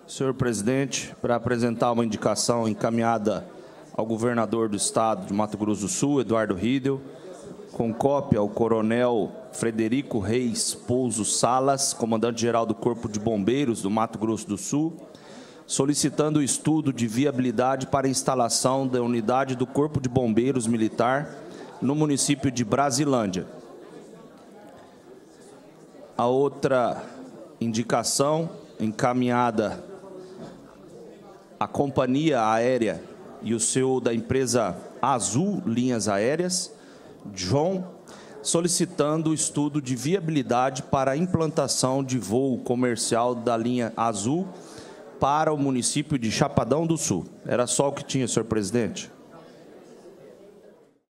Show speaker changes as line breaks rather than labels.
Senhor presidente, para apresentar uma indicação encaminhada ao governador do Estado de Mato Grosso do Sul, Eduardo Riedel, com cópia ao coronel Frederico Reis Pouso Salas, comandante-geral do Corpo de Bombeiros do Mato Grosso do Sul, solicitando o estudo de viabilidade para a instalação da unidade do Corpo de Bombeiros Militar no município de Brasilândia. A outra indicação encaminhada à companhia aérea e o CEO da empresa Azul Linhas Aéreas, John, solicitando o estudo de viabilidade para a implantação de voo comercial da linha Azul para o município de Chapadão do Sul. Era só o que tinha, senhor presidente.